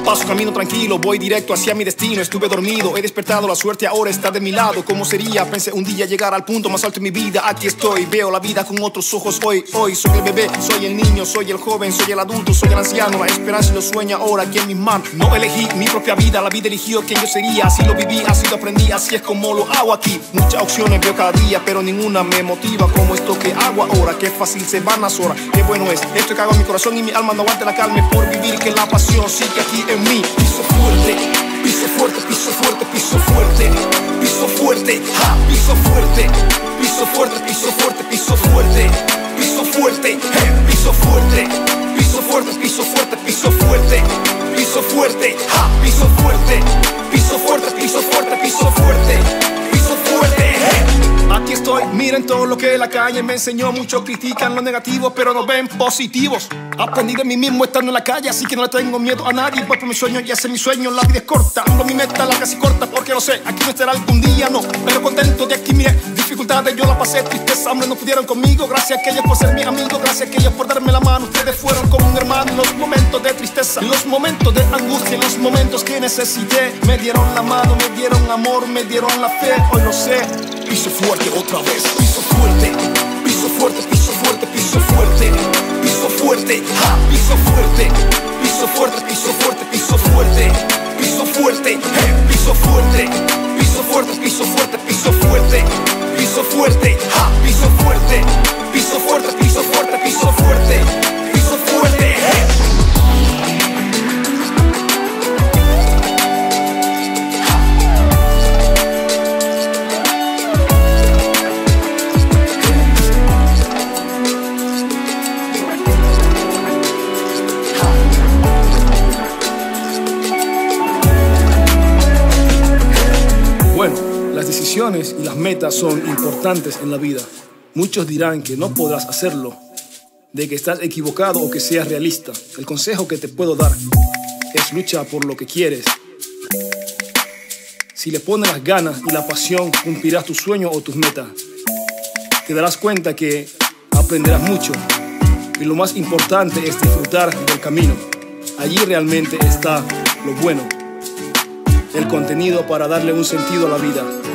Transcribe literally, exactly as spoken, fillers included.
paso camino tranquilo, voy directo hacia mi destino. Estuve dormido, he despertado, la suerte ahora está de mi lado. ¿Cómo sería? Pensé un día llegar al punto más alto en mi vida. Aquí estoy, veo la vida con otros ojos hoy. Hoy soy el bebé, soy el niño, soy el joven, soy el adulto, soy el anciano. La esperanza y los sueños ahora aquí en mis manos. No elegí mi propia vida, la vida eligió quién yo sería. Así lo viví, así lo aprendí, así es como lo hago aquí. Muchas opciones veo cada día, pero ninguna me motiva como esto que hago ahora. Qué fácil se van las horas, qué bueno es esto que hago en mi corazón y mi alma no aguante la calma por vivir, que la pasión sigue aquí en mí. Piso fuerte, piso fuerte, piso fuerte, piso fuerte, piso fuerte, ja, piso fuerte, piso fuerte, piso fuerte, piso fuerte, piso fuerte, eh, piso fuerte, piso fuerte, piso fuerte, piso fuerte, piso fuerte, ja, piso fuerte, piso fuerte, piso fuerte, piso fuerte, piso fuerte, eh. Aquí estoy, miren todo lo que la calle me enseñó. Muchos critican lo negativo, pero no ven positivos. Aprendí de mí mismo estando en la calle, así que no le tengo miedo a nadie. Voy por mi sueño y ese es mi sueño. La vida es corta, no mi meta la casi corta, porque lo sé, aquí no estará algún día, no. Pero contento de aquí, mire, dificultades yo la pasé, tristeza, hambre no pudieron conmigo. Gracias a aquellos por ser mi amigo, gracias a aquellos por darme la mano. Ustedes fueron como un hermano en los momentos de tristeza, en los momentos de angustia, en los momentos que necesité. Me dieron la mano, me dieron amor, me dieron la fe, hoy lo sé. Piso fuerte otra vez, piso fuerte, piso fuerte, piso fuerte, piso fuerte, piso fuerte, ja, piso fuerte, piso fuerte, piso fuerte, piso fuerte, piso fuerte, eh, piso fuerte, piso fuerte, piso fuerte, piso fuerte, piso fuerte, ja, piso fuerte, piso fuerte, piso fuerte, piso fuerte, piso fuerte, eh. Bueno, las decisiones y las metas son importantes en la vida. Muchos dirán que no podrás hacerlo, de que estás equivocado o que seas realista. El consejo que te puedo dar es lucha por lo que quieres. Si le pones las ganas y la pasión, cumplirás tus sueños o tus metas. Te darás cuenta que aprenderás mucho y lo más importante es disfrutar del camino. Allí realmente está lo bueno. El contenido para darle un sentido a la vida.